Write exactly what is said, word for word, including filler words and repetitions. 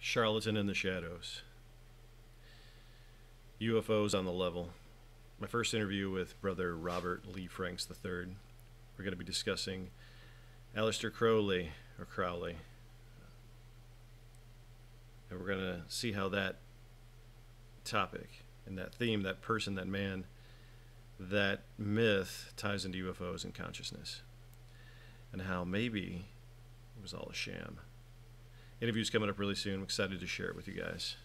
Charlatan in the shadows. U F Os on the level. My first interview with Brother Robert Lee Franks the third. We're going to be discussing Aleister Crowley, or Crowley. And we're going to see how that topic and that theme, that person, that man, that myth ties into U F Os and consciousness. And how maybe it was all a sham. Interview's coming up really soon. I'm excited to share it with you guys.